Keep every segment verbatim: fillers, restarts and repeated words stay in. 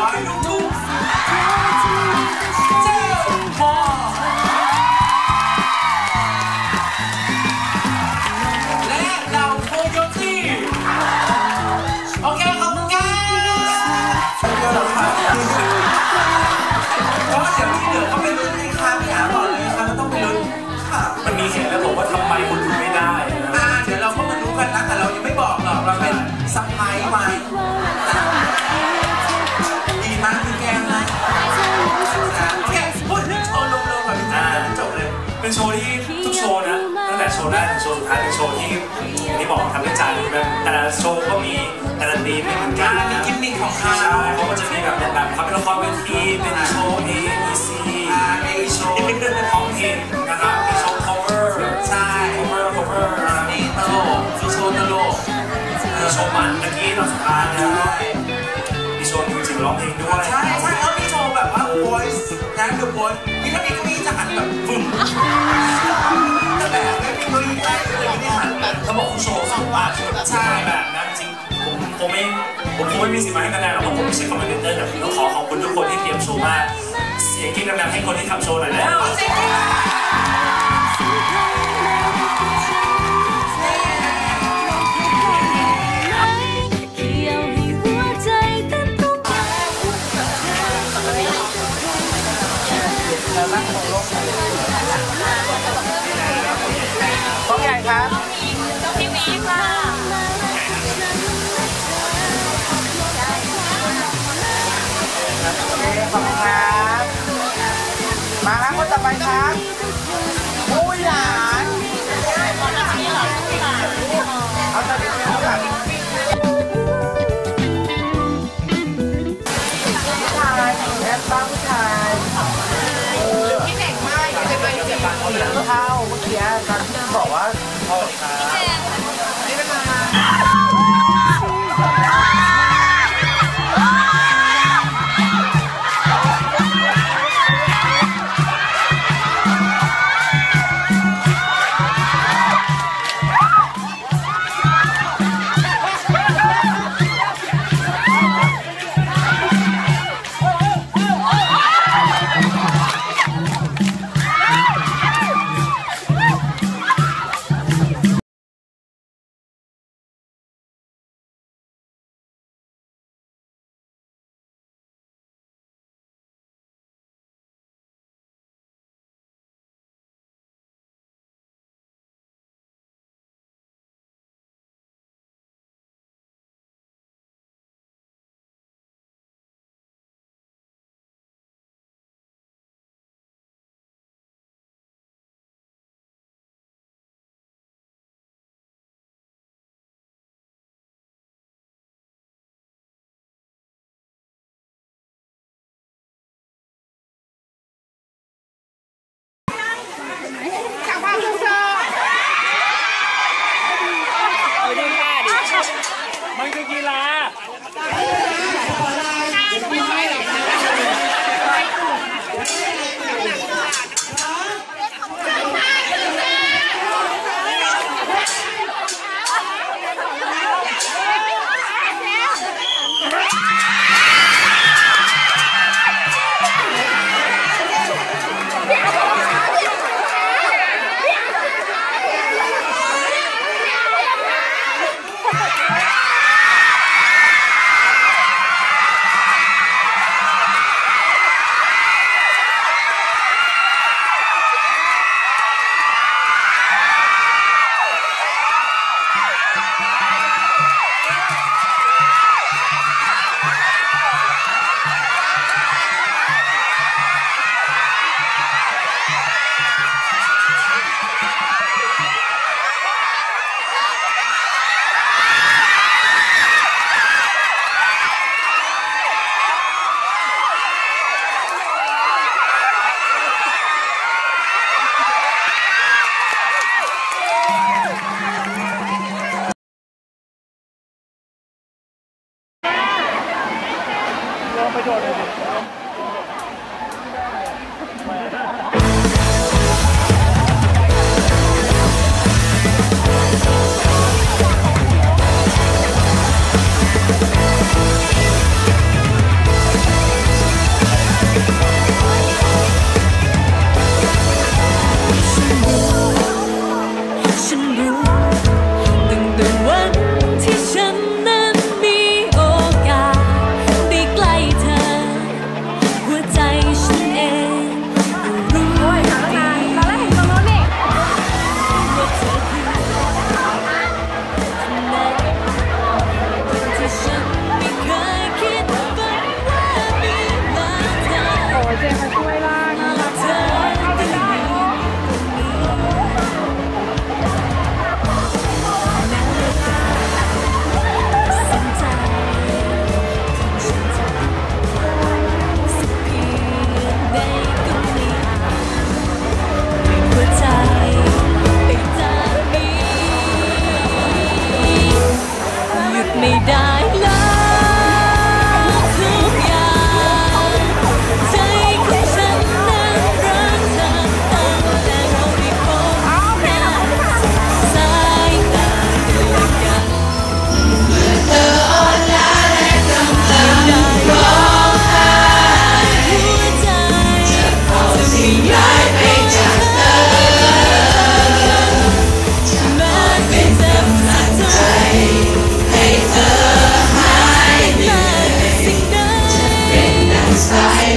อยลูกทุ่งเจ้าพ่อและเราโคโยตี้โอเคขอบคุณครับก็เดี๋ยวที่เหลือก็ไปลุ้นให้ค่ะพี่อาบอกเลยค่ะมันต้องไปลุ้นค่ะมันมีเหตุแล้วบอกว่าทำไมคุณถึงไม่ได้อ่าเดี๋ยวเราก็มารู้กันนะแต่เรายังไม่บอกหรอกเราเป็นซัพพลายไว้ดีมากพี่แก้มนะโอเคพูดถึงโชว์ลงๆแบบนี้จบเลยเป็นโชว์ที่ทุกโชว์นะตั้งแต่โชว์แรกถึงโชว์สุดท้ายเป็นโชว์ที่ที่บอกทำด้วยใจแบบแต่ละโชว์ก็มีแต่ละธีมไม่เหมือนกันมีกิมมิคของเขาเขาก็จะมีแบบแบบทำเป็นละครเวทีเป็นโชว์ A E C มีโชว์ท้องถิ่นนะครับมีโชว์ cover ใช่ cover cover มีตลกมีโชว์ตลกมีโชว์มันเมื่อกี้ตอนสุดท้ายนะมีโชว์มิวสิกร้องเพลงด้วยใช่ใช่แล้วมีโชว์แบบว่า voice นะ The Voice มีท่านี้ก็มีจะหันแบบบึ้มแต่แบบไม่มีมือได้เลยไม่หันแบบเขาบอกโชว์สองว่าใช่แบบนั้นจริงผมผมไม่ผมคงไม่มีสิทธิ์มาให้คะแนนหรอกเพราะผมไม่ใช่คอมเมนเตอร์แต่ผมต้องขอขอบคุณทุกคนที่เตรียมโชว์มาเสียงกิ๊กดังๆให้คนที่ทำโชว์หน่อยแล้วต้องใหญ่ครับพี่วีค่ะโอเคขอบคุณครับมาครับคนต่อไปครับผู้หลานเอาตอนนี้ผู้หลานผู้ชายแอปป้าผู้ชายพี่เด็กมากจะไปอยู่ในบ้านเขาเลยเข้าเมื่อกี้ตอนที่บอกว่าสวัสดีครับนี่เป็นมา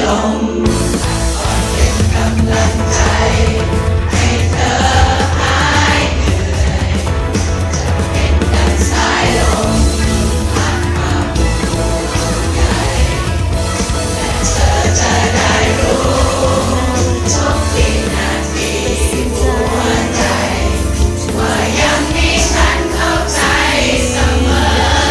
ลงคอยเป็นกำลังใจให้เธอหายเหนื่อยจะเป็นดังสายลมพัดมาบุกภูเขาใหญ่และเธอจะได้รู้ทุกวินาทีหัวใจว่ายังมีฉันเข้าใจเสมอ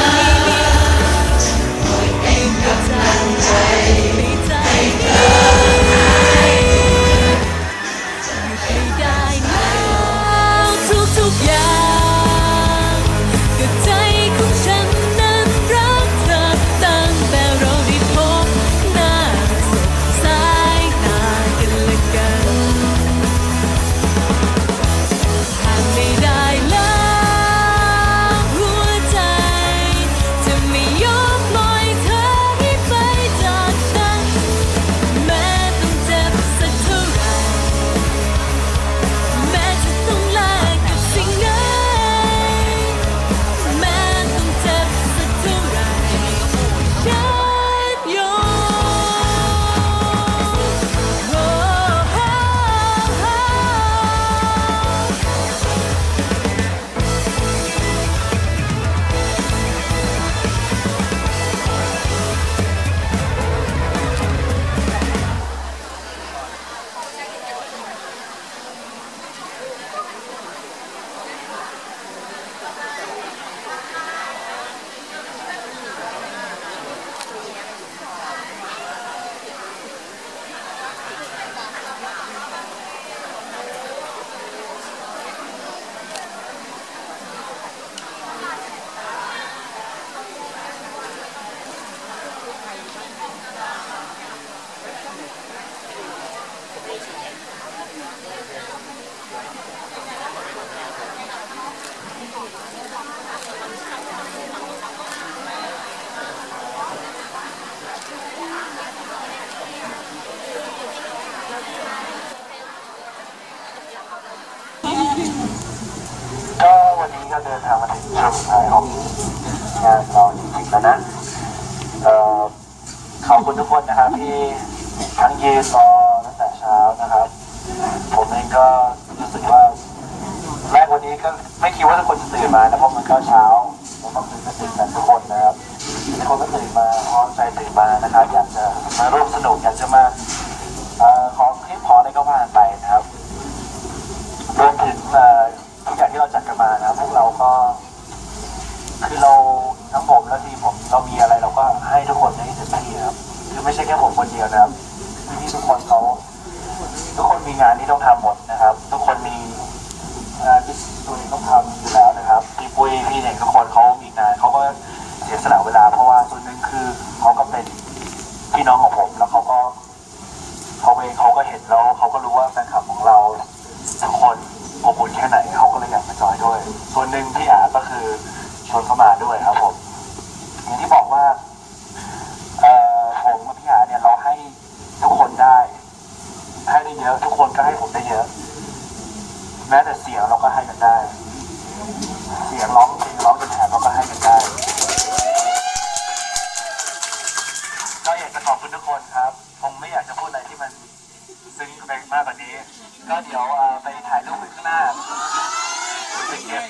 จะคอยเป็นกำลังใจให้เธอหายเหนื่อยจะเป็นดังสายลมทุกๆอย่างก็ใจของฉันนั้นรักเธอตั้งแต่เราได้พบหน้าสบสายตากันและกันหากไม่ได้แล้วหัวใจจะไม่ยอมปล่อยเธอให้ไปจากฉันแม้ต้องเจ็บสักเท่าไหร่แม้จะต้องแลกกับสิ่งไหนแม้ต้องเจ็บสักเท่าไหร่ฉันยอมโอ้โอ้ก็วันนี้ก็เดินทางมาถึงช่วงสุดท้ายของงานเราจริงๆแล้วนะเอ่อขอบคุณทุกคนนะครับที่ทั้งยืนรอตั้งแต่เช้านะครับผมเองก็รู้สึกว่าแรกวันนี้ก็ไม่คิดว่าทุกคนจะตื่นมานะเพราะมันก็เช้าผมต้องตื่นตื่นกันทุกคนนะครับทุกคนก็ตื่นมาพร้อมใจตื่นมานะครับอยากจะมาร่วมสนุกอยากจะมาเอ่อขอคลิปขออะไรก็ว่าไปนะครับรวมถึงทุกอย่างที่เราจัดกันมานะพวกเราก็คือเราทั้งผมและทีมผมเรามีอะไรเราก็ให้ทุกคนได้เต็มที่ครับคือไม่ใช่แค่ผมคนเดียวนะครับที่ทุกคนเขาทุกคนมีงานที่ต้องทำหมดนะครับทุกคนมีงานที่ตัวเองต้องทำอยู่แล้วนะครับพี่ปุ้ยพี่เน่งทุกคนเขามีงานเขาก็เสียสละเวลาเพราะว่าส่วนหนึ่งคือเขาก็เป็นพี่น้องของผมแล้วเขาก็เขาเองเขาก็เห็นแล้วเขาก็รู้ว่าแฟนคลับของเราทุกคนอบอุ่นแค่ไหนเขาก็เลยอยากมาจอยด้วยส่วนหนึ่งพี่อาก็คือชวนเข้ามาด้วยครับผมอย่างที่บอกว่าเอ่อผมกับพี่อาเนี่ยเราให้ทุกคนได้ให้ได้เยอะทุกคนก็ให้ผมได้เยอะแม้แต่เสียงเราก็ให้กันได้เสียงร้องเพลงร้องเป็นแถบเราก็ให้กันได้ก็อยากจะขอบคุณทุกคนครับผมไม่อยากจะพูดอะไรที่มันซึ้งไปมากกว่านี้ก็เดี๋ยวไปถ่ายรูปข้างหน้าไปเก็บ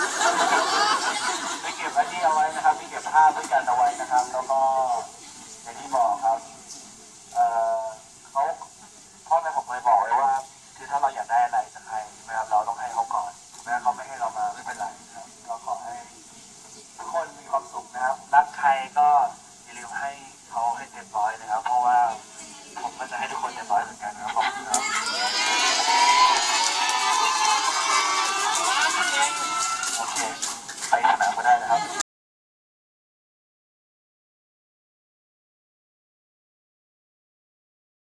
ไปเก็บอันนี้เอาไว้นะครับไปเก็บภาพด้วยกันเอาไว้นะครับแล้วก็อย่างที่บอกครับเอ่อเขาพ่อแม่ผมเคยบอกไว้ว่าคือถ้าเราอยากได้อะไรจากใครนะครับเราต้องให้เขาก่อนแม้เขาไม่ให้เรามาไม่เป็นไรครับก็ขอให้ทุกคนมีความสุขนะครับรักใครก็อย่าลืมให้เขาให้เต็มร้อยนะครับเพราะว่าผมก็จะให้ทุกคนเต็มร้อยเหมือนกันนะครับขอบคุณครับโอเคไปสนามก็ได้นะครับ